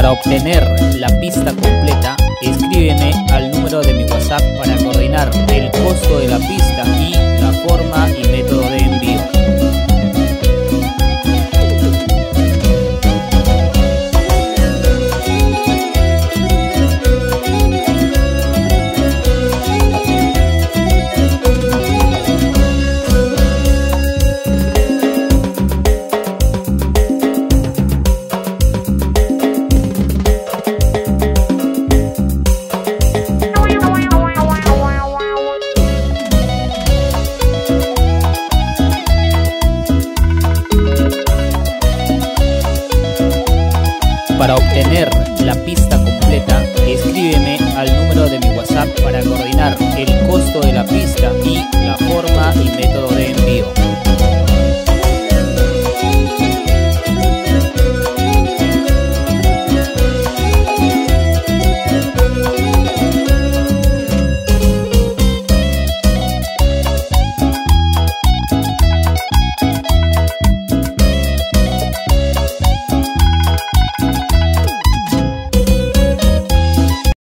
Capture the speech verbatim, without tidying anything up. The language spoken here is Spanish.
Para obtener la pista completa, escríbeme al número de mi WhatsApp para coordinar el costo de la pista y la forma y método de envío. Para obtener la pista completa, escríbeme al número de mi WhatsApp para coordinar el costo de la pista y la forma y método